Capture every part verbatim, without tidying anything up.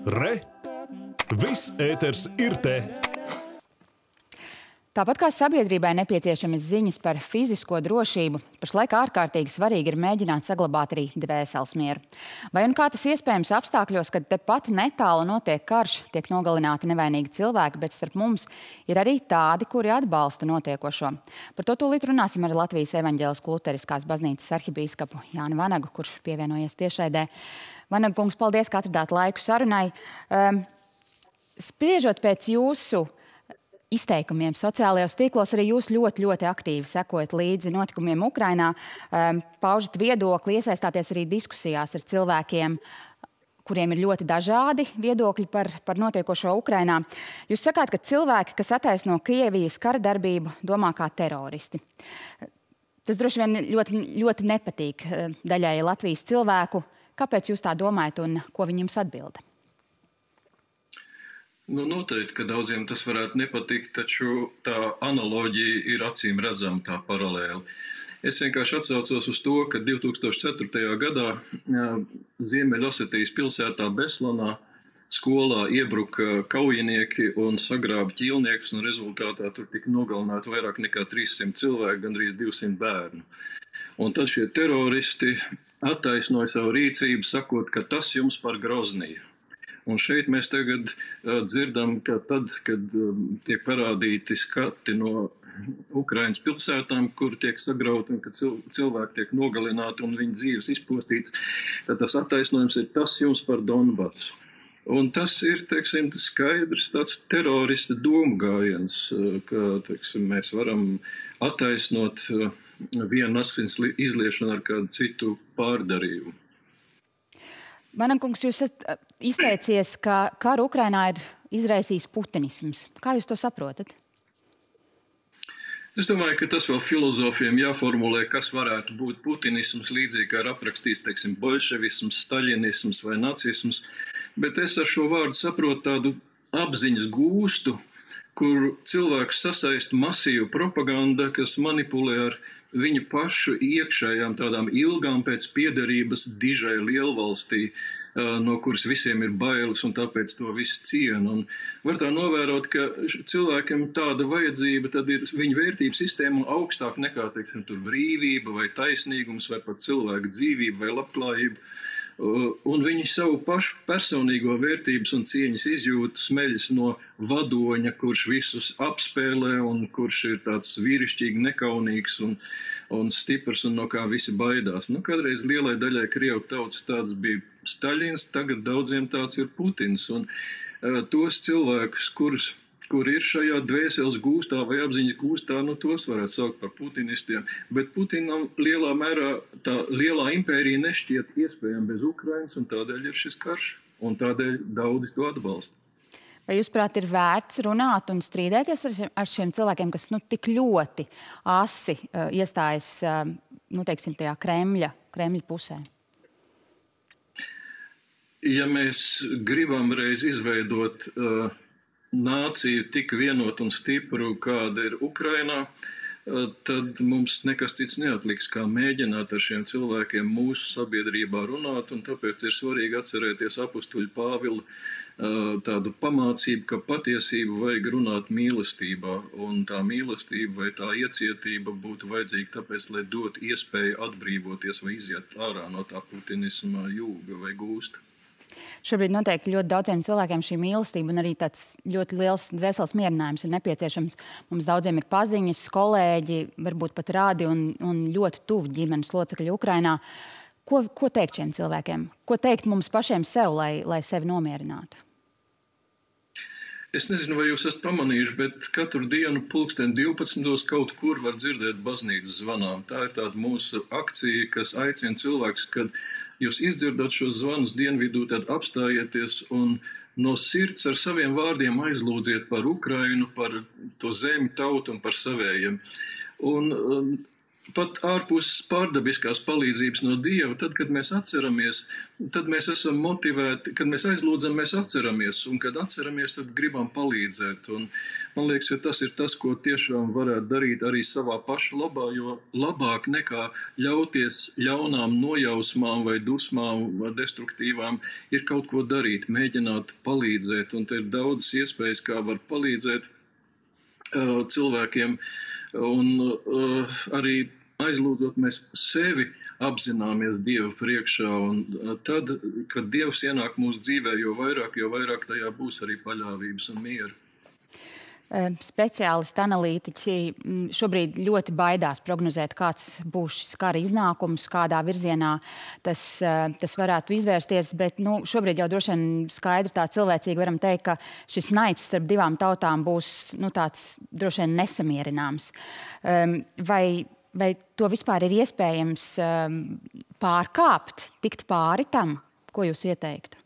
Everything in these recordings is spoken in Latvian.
Re! Viss ēters ir te! Tāpat kā sabiedrībai nepieciešamas ziņas par fizisko drošību, pašlaik ārkārtīgi svarīgi ir mēģināt saglabāt arī dvēseles mieru. Vai un kā tas iespējams apstākļos, kad tepat netālu notiek karš, tiek nogalināti nevainīgi cilvēki, bet starp mums ir arī tādi, kuri atbalsta notiekošo. Par to tūlīt runāsim ar Latvijas evaņģēliskās luteriskās baznīcas arhibīskapu Jāni Vanagu, kurš pievienojies tiešraidē. Vanagu kungs, paldies, ka atradāt laiku sarunai. Um, spriežot pēc jūsu izteikumiem sociālajos tīklos, arī jūs ļoti, ļoti aktīvi sekojat līdzi notikumiem Ukrainā, um, paužat viedokli, iesaistāties arī diskusijās ar cilvēkiem, kuriem ir ļoti dažādi viedokļi par, par notiekošo Ukrainā. Jūs sakāt, ka cilvēki, kas attaisno Krievijas kara darbību, domā kā teroristi. Tas droši vien ļoti, ļoti nepatīk daļai Latvijas cilvēku. Kāpēc jūs tā domājat un ko viņi jums atbilda? Nu, noteikti, ka daudziem tas varētu nepatikt, taču tā analoģija ir acīm redzama, tā paralēli. Es vienkārši atsaucos uz to, ka divi tūkstoši ceturtajā gadā Ziemeļosetijas pilsētā Beslanā skolā iebruka kaujinieki un sagrāba ķīlniekus, un rezultātā tur tika nogalināti vairāk nekā trīssimt cilvēku, gandrīz divsimt bērnu. Un tad šie teroristi attaisnoja savu rīcību, sakot, ka tas jums par Grozniju. Un šeit mēs tagad uh, dzirdam, ka tad, kad um, tiek parādīti skati no Ukrainas pilsētām, kur tiek sagrauti un ka cil cilvēki tiek nogalināti un viņu dzīves izpostīts, tad tas attaisnojums ir tas jums par Donbasu. Un tas ir, teiksim, skaidrs tāds terorista domu gājiens, uh, ka, teiksim, mēs varam attaisnot uh, vienu asins izliešanu ar kādu citu pārdarījumu. Vanagungs, jūs esat izteicies, ka karu Ukrainā ir izraisījis putinisms. Kā jūs to saprotat? Es domāju, ka tas vēl filozofiem jāformulē, kas varētu būt putinisms, līdzīgi kā ir aprakstīts, teiksim, bolševisms, staļinisms vai nacisms. Bet es ar šo vārdu saprotu tādu apziņas gūstu, kur cilvēks sasaista masīvu propagandu, kas manipulē ar viņu pašu iekšējām tādām ilgām pēc piederības dižai lielvalstī, no kuras visiem ir bailes un tāpēc to visu cienu. Un var tā novērot, ka cilvēkiem tāda vajadzība, tad ir viņa vērtības sistēma augstāk nekā, teiksim, tur brīvība vai taisnīgums vai pat cilvēka dzīvība vai labklājība. Un viņi savu pašu personīgo vērtības un cieņas izjūtu smeļas no vadoņa, kurš visus apspēlē un kurš ir tāds vīrišķīgi nekaunīgs un, un stiprs un no kā visi baidās. Nu, kādreiz lielai daļai Krievu tautas tāds bija Staļins, tagad daudziem tāds ir Putins. Un uh, tos cilvēkus, kurus kur ir šajā dvēseles gūstā vai apziņas gūstā, nu tos varētu saukt par putinistiem. Bet Putinam lielā mērā tā lielā impērija nešķiet iespējama bez Ukrainas, un tādēļ ir šis karš, un tādēļ daudzi to atbalsta. Vai jūs prāt ir vērts runāt un strīdēties ar šiem, ar šiem cilvēkiem, kas nu, tik ļoti asi uh, iestājas uh, nu, teiksim, tajā Kremļa, Kremļa pusē? Ja mēs gribam reiz izveidot uh, nāciju tik vienot un stipru, kāda ir Ukrainā, tad mums nekas cits neatliks, kā mēģināt ar šiem cilvēkiem mūsu sabiedrībā runāt, un tāpēc ir svarīgi atcerēties apustuļa Pāvila tādu pamācību, ka patiesību vajag runāt mīlestībā, un tā mīlestība vai tā iecietība būtu vajadzīga tāpēc, lai dot iespēju atbrīvoties vai iziet ārā no tā putinisma jūga vai gūsta. Šobrīd noteikti ļoti daudziem cilvēkiem šī mīlestība un arī tāds ļoti liels dvēseles mierinājums ir nepieciešams. Mums daudziem ir paziņas, kolēģi, varbūt pat rādi un, un ļoti tuvi ģimenes locekļi Ukrainā. Ko, ko teikt šiem cilvēkiem? Ko teikt mums pašiem sev, lai, lai sevi nomierinātu? Es nezinu, vai jūs esat pamanījuši, bet katru dienu pulksten divpadsmitos kaut kur var dzirdēt baznīcas zvanām. Tā ir tāda mūsu akcija, kas aicina cilvēkus, kad jūs izdzirdat šos zvanus dienvidū, tad apstājieties un no sirds ar saviem vārdiem aizlūdziet par Ukrainu, par to zemi, tautu un par savējiem. Un um, pat ārpus pārdabiskās palīdzības no Dieva, tad, kad mēs atceramies, tad mēs esam motivēti, kad mēs aizlūdzam, mēs atceramies, un kad atceramies, tad gribam palīdzēt. Un man liekas, ka tas ir tas, ko tiešām varētu darīt arī savā paša labā, jo labāk nekā ļauties ļaunām nojausmām vai dusmām vai destruktīvām ir kaut ko darīt, mēģināt palīdzēt, un te ir daudzas iespējas, kā var palīdzēt uh, cilvēkiem. Un uh, arī aizlūdzot mēs sevi apzināmies Dievu priekšā, un tad, kad Dievs ienāk mūsu dzīvē, jo vairāk, jo vairāk tajā būs arī paļāvības un miera. Speciālisti, analītiķi šobrīd ļoti baidās prognozēt, kāds būs šis kara iznākums, kādā virzienā tas, tas varētu izvērsties, bet nu, šobrīd jau droši vien skaidri tā cilvēcīgi varam teikt, ka šis naids starp divām tautām būs nu, tāds droši vien nesamierināms. Vai, vai to vispār ir iespējams pārkāpt, tikt pāri tam, ko jūs ieteiktu?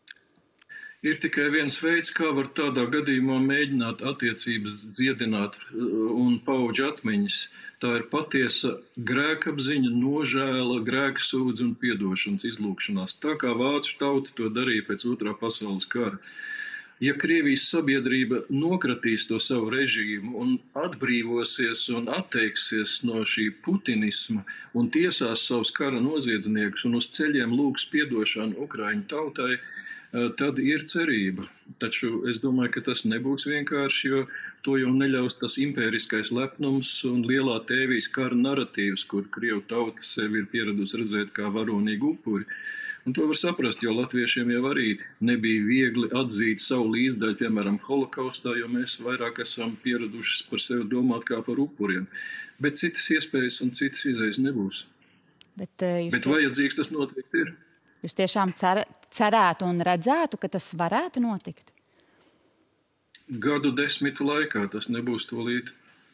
Ir tikai viens veids, kā var tādā gadījumā mēģināt attiecības dziedināt un paudžu atmiņas. Tā ir patiesa grēkapziņa, nožēla, grēksūdz un piedošanas izlūgšanās. Tā kā vācu tauta to darīja pēc otrā pasaules kara. Ja Krievijas sabiedrība nokratīs to savu režīmu un atbrīvosies un atteiksies no šī putinisma un tiesās savus kara noziedzniekus un uz ceļiem lūgs piedošanu Ukraiņu tautai, tad ir cerība. Taču es domāju, ka tas nebūs vienkārši, jo to jau neļaus tas impēriskais lepnums un lielā tēvijas kara naratīvs, kur Krievu tauta sevi ir pieradusi redzēt kā varonīgu upuri. Un to var saprast, jo latviešiem jau arī nebija viegli atzīt savu līdzdaļu, piemēram, holokaustā, jo mēs vairāk esam pieraduši par sevi domāt kā par upuriem. Bet citas iespējas un citas izējas nebūs. Bet, uh, Bet vajadzīgs tas noteikti ir. Jūs tiešām cer, cerētu un redzētu, ka tas varētu notikt? Gadu desmitu laikā tas nebūs tūlīt.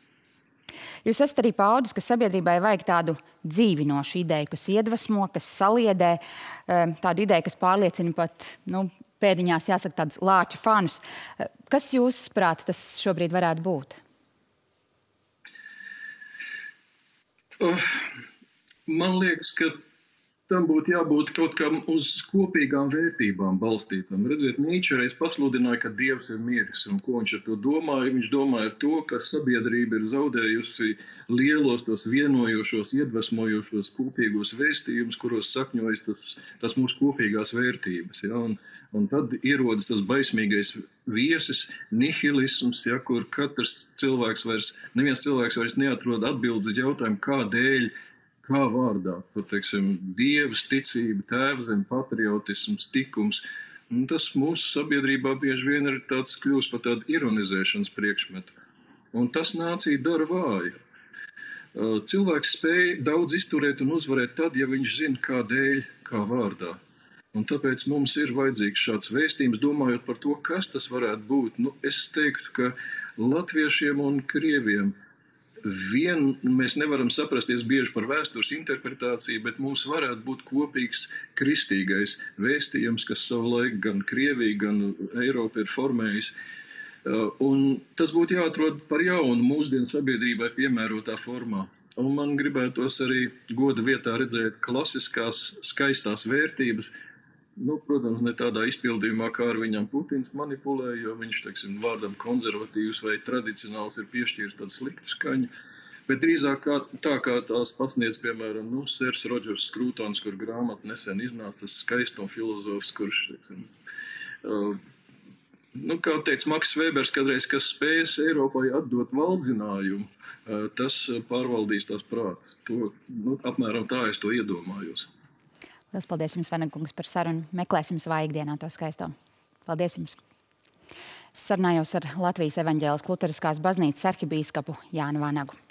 Jūs esat arī paudis, ka sabiedrībai vajag tādu dzīvinošu ideju, kas iedvesmo, kas saliedē, tādu ideju, kas pārliecina pat, nu, pēdiņās jāsaka tādus lāča fanus. Kas jūs prāt tas šobrīd varētu būt? Oh, man liekas, ka tam būtu jābūt kaut kam uz kopīgām vērtībām balstītam. Redziet, Nīčs reiz pasludināja, ka Dievs ir miris. Un ko viņš ar to domāja? Viņš domāja ar to, ka sabiedrība ir zaudējusi lielos tos vienojošos, iedvesmojošos kopīgos vēstījumus, kuros sakņojas tas, tas mūsu kopīgās vērtības. Ja? Un, un tad ierodas tas baismīgais viesis, nihilisms, ja, kur katrs cilvēks vairs, neviens cilvēks vairs neatrod atbildi uz jautājumu, kādēļ, kā vārdā, par, teiksim, Dievs, ticība, tēvzem, patriotisms, tikums. Un tas mūsu sabiedrībā bieži vien ir tāds kļūst par tādu ironizēšanas priekšmetu. Un tas nācija dara vāju. Cilvēks spēj daudz izturēt un uzvarēt tad, ja viņš zina, kādēļ, kā vārdā. Un tāpēc mums ir vajadzīgs šāds vēstījums, domājot par to, kas tas varētu būt. Nu, es teiktu, ka latviešiem un krieviem Vien mēs nevaram saprasties bieži par vēstures interpretāciju, bet mums varētu būt kopīgs kristīgais vēstījums, kas savulaik gan Krievija, gan Eiropa ir formējis. Un tas būtu jāatrod par jaunu mūsdienu sabiedrībai piemērotā formā. Un man gribētos arī goda vietā redzēt klasiskās, skaistās vērtības. Nu, protams, ne tādā izpildījumā, kā ar viņam Putins manipulē, jo viņš, teiksim, vārdam konservatīvs vai tradicionāls ir piešķīris tādu sliktu skaņu. Bet drīzāk kā, tā kā tās pasniedz, piemēram, nu, Sers Rodžers Skrūtons, kur grāmata nesen iznāca, tas skaistuma filozofs, kurš, teiksim, uh, nu, kā teica Maks Vēbers kādreiz, kas spējas Eiropai atdot valdzinājumu, uh, tas pārvaldīs tās prātus. To, nu, apmēram tā es to iedomājos. Lielas paldies jums, Vanagungs, par sarunu. Meklēsim savā ikdienā to skaisto. Paldies jums. Sarunājos ar Latvijas evaņģēliskās luteriskās baznīcas arhibīskapu Jānu Vanagu.